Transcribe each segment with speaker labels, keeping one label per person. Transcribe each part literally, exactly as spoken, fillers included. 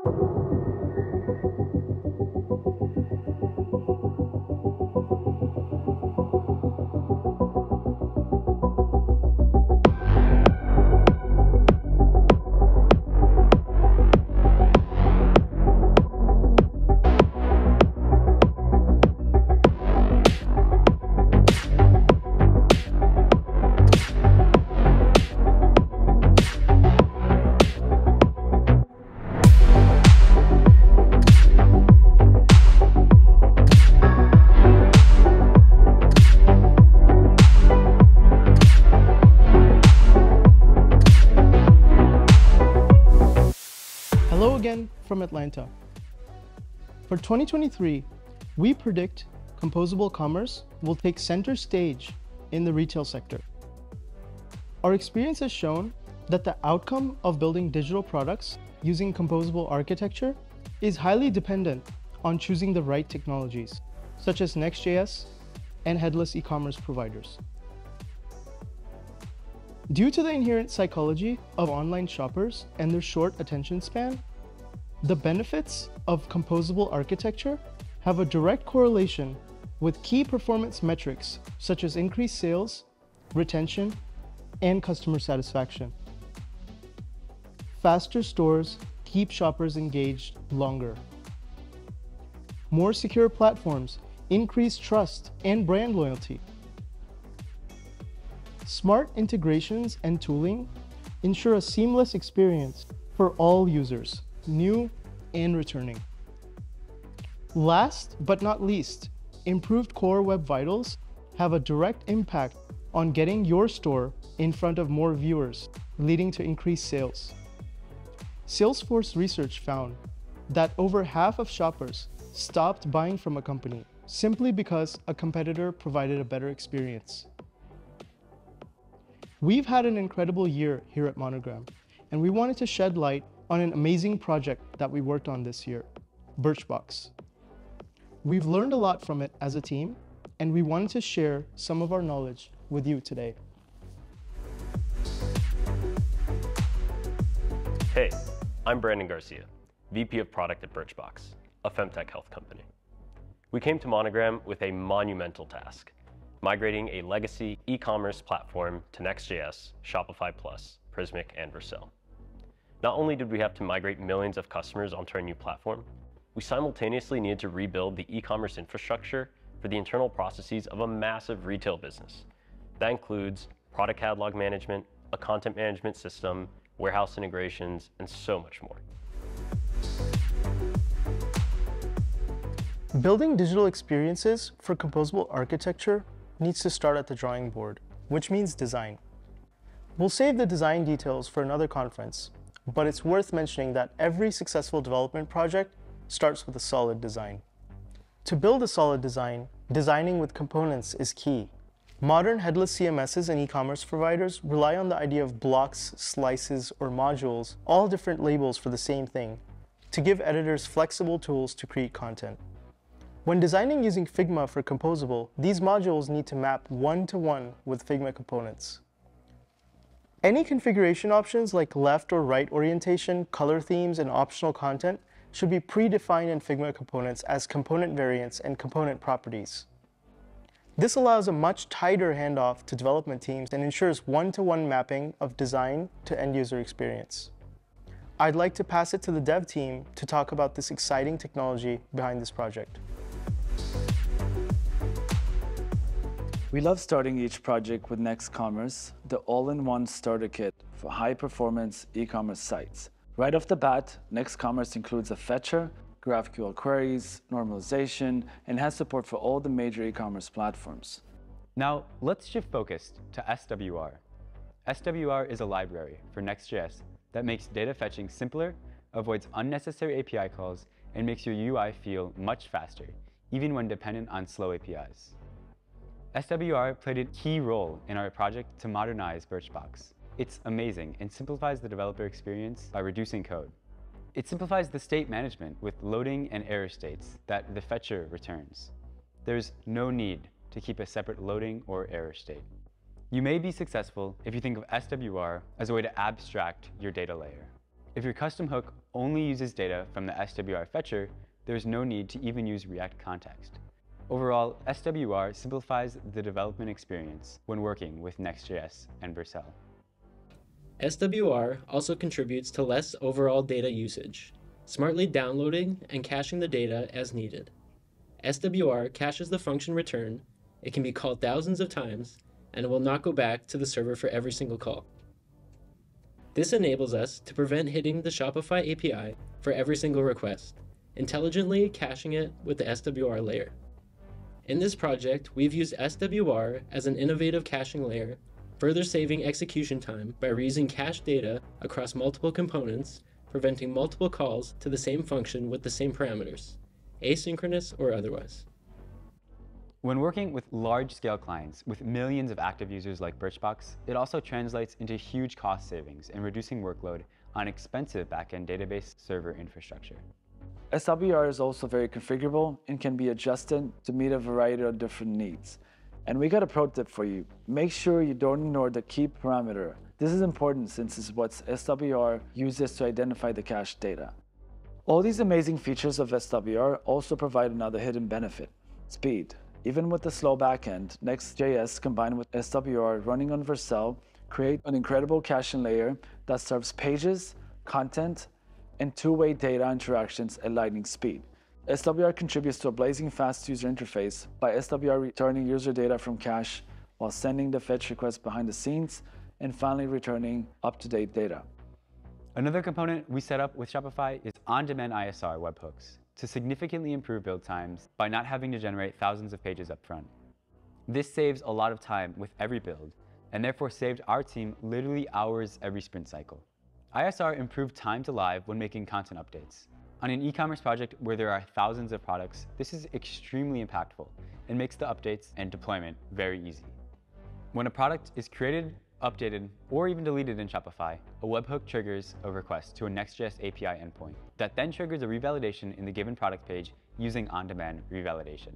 Speaker 1: Hello again from Atlanta. For twenty twenty-three, we predict composable commerce will take center stage in the retail sector. Our experience has shown that the outcome of building digital products using composable architecture is highly dependent on choosing the right technologies, such as Next.js and headless e-commerce providers. Due to the inherent psychology of online shoppers and their short attention span, the benefits of composable architecture have a direct correlation with key performance metrics such as increased sales, retention, and customer satisfaction. Faster stores keep shoppers engaged longer. More secure platforms increase trust and brand loyalty. Smart integrations and tooling ensure a seamless experience for all users, new and returning. Last but not least, improved core web vitals have a direct impact on getting your store in front of more viewers, leading to increased sales. Salesforce research found that over half of shoppers stopped buying from a company simply because a competitor provided a better experience. We've had an incredible year here at Monogram, and we wanted to shed light on an amazing project that we worked on this year, Birchbox. We've learned a lot from it as a team, and we wanted to share some of our knowledge with you today.
Speaker 2: Hey, I'm Brandon Garcia, V P of Product at Birchbox, a femtech health company. We came to Monogram with a monumental task, migrating a legacy e-commerce platform to Next.js, Shopify Plus, Prismic, and Vercel. Not only did we have to migrate millions of customers onto our new platform, we simultaneously needed to rebuild the e-commerce infrastructure for the internal processes of a massive retail business. That includes product catalog management, a content management system, warehouse integrations, and so much more.
Speaker 1: Building digital experiences for composable architecture needs to start at the drawing board, which means design. We'll save the design details for another conference, but it's worth mentioning that every successful development project starts with a solid design. To build a solid design, designing with components is key. Modern headless C M Ss and e-commerce providers rely on the idea of blocks, slices, or modules, all different labels for the same thing, to give editors flexible tools to create content. When designing using Figma for composable, these modules need to map one-to-one with Figma components. Any configuration options like left or right orientation, color themes, and optional content should be predefined in Figma components as component variants and component properties. This allows a much tighter handoff to development teams and ensures one-to-one mapping of design to end-user experience. I'd like to pass it to the dev team to talk about this exciting technology behind this project.
Speaker 3: We love starting each project with Next Commerce, the all-in-one starter kit for high-performance e-commerce sites. Right off the bat, Next Commerce includes a fetcher, GraphQL queries, normalization, and has support for all the major e-commerce platforms.
Speaker 4: Now, let's shift focus to S W R. S W R is a library for Next.js that makes data fetching simpler, avoids unnecessary A P I calls, and makes your U I feel much faster, even when dependent on slow A P Is. S W R played a key role in our project to modernize Birchbox. It's amazing and simplifies the developer experience by reducing code. It simplifies the state management with loading and error states that the fetcher returns. There's no need to keep a separate loading or error state. You may be successful if you think of S W R as a way to abstract your data layer. If your custom hook only uses data from the S W R fetcher, there's no need to even use React context. Overall, S W R simplifies the development experience when working with Next.js and Vercel.
Speaker 5: S W R also contributes to less overall data usage, smartly downloading and caching the data as needed. S W R caches the function return, it can be called thousands of times, and it will not go back to the server for every single call. This enables us to prevent hitting the Shopify A P I for every single request, intelligently caching it with the S W R layer. In this project, we've used S W R as an innovative caching layer, further saving execution time by reusing cached data across multiple components, preventing multiple calls to the same function with the same parameters, asynchronous or otherwise.
Speaker 4: When working with large-scale clients with millions of active users like Birchbox, it also translates into huge cost savings and reducing workload on expensive backend database server infrastructure.
Speaker 3: S W R is also very configurable and can be adjusted to meet a variety of different needs. And we got a pro tip for you. Make sure you don't ignore the key parameter. This is important since it's what S W R uses to identify the cached data. All these amazing features of S W R also provide another hidden benefit: speed. Even with the slow backend, Next.js combined with S W R running on Vercel create an incredible caching layer that serves pages, content, and two-way data interactions at lightning speed. S W R contributes to a blazing fast user interface by S W R returning user data from cache while sending the fetch request behind the scenes and finally returning up-to-date data.
Speaker 4: Another component we set up with Shopify is on-demand I S R webhooks to significantly improve build times by not having to generate thousands of pages up front. This saves a lot of time with every build and therefore saved our team literally hours every sprint cycle. I S R improved time to live when making content updates. On an e-commerce project where there are thousands of products, this is extremely impactful and makes the updates and deployment very easy. When a product is created, updated, or even deleted in Shopify, a webhook triggers a request to a Next.js A P I endpoint that then triggers a revalidation in the given product page using on-demand revalidation.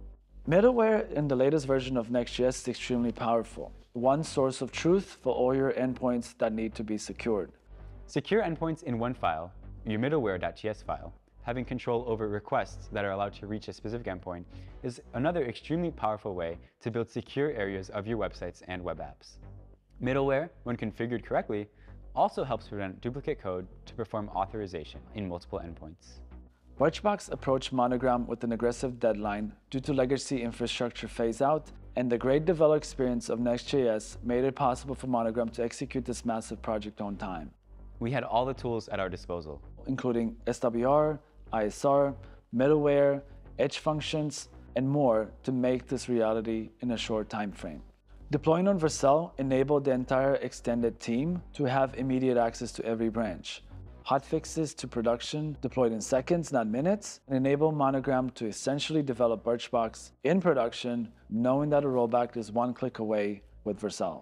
Speaker 3: Middleware in the latest version of Next.js is extremely powerful. One source of truth for all your endpoints that need to be secured.
Speaker 4: Secure endpoints in one file, your middleware.ts file, having control over requests that are allowed to reach a specific endpoint, is another extremely powerful way to build secure areas of your websites and web apps. Middleware, when configured correctly, also helps prevent duplicate code to perform authorization in multiple endpoints.
Speaker 3: Birchbox approached Monogram with an aggressive deadline due to legacy infrastructure phase-out, and the great developer experience of Next.js made it possible for Monogram to execute this massive project on time.
Speaker 4: We had all the tools at our disposal,
Speaker 3: including S W R, I S R, middleware, edge functions, and more to make this reality in a short time frame. Deploying on Vercel enabled the entire extended team to have immediate access to every branch. Hotfixes to production deployed in seconds, not minutes, and enable Monogram to essentially develop Birchbox in production, knowing that a rollback is one click away with Vercel.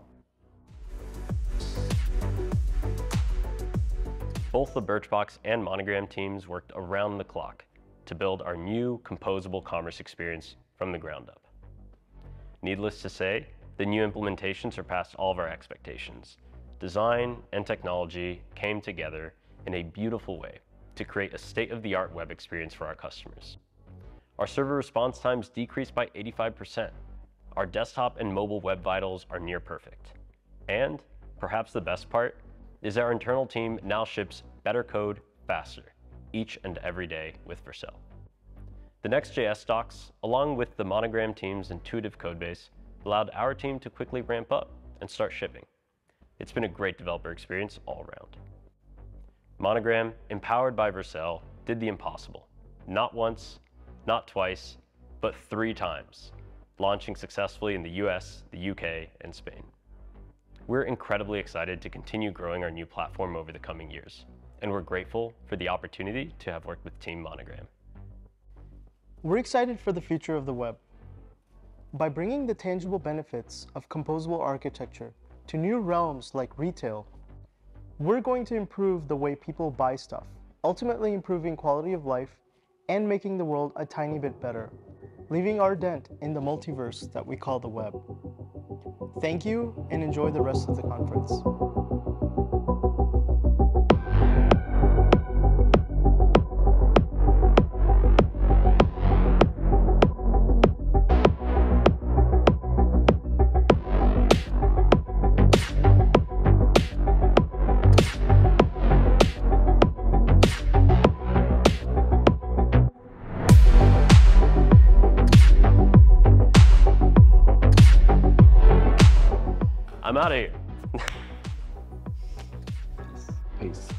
Speaker 2: Both the Birchbox and Monogram teams worked around the clock to build our new composable commerce experience from the ground up. Needless to say, the new implementation surpassed all of our expectations. Design and technology came together in a beautiful way to create a state-of-the-art web experience for our customers. Our server response times decreased by eighty-five percent. Our desktop and mobile web vitals are near perfect. And perhaps the best part is our internal team now ships better code faster each and every day with Vercel. The Next.js docs, along with the Monogram team's intuitive codebase, allowed our team to quickly ramp up and start shipping. It's been a great developer experience all around. Monogram, empowered by Vercel, did the impossible. Not once, not twice, but three times, launching successfully in the U S, the U K, and Spain. We're incredibly excited to continue growing our new platform over the coming years, and we're grateful for the opportunity to have worked with Team Monogram.
Speaker 1: We're excited for the future of the web. By bringing the tangible benefits of composable architecture to new realms like retail, we're going to improve the way people buy stuff, ultimately improving quality of life and making the world a tiny bit better, leaving our dent in the multiverse that we call the web. Thank you and enjoy the rest of the conference.
Speaker 2: I'm out of here.
Speaker 3: Peace.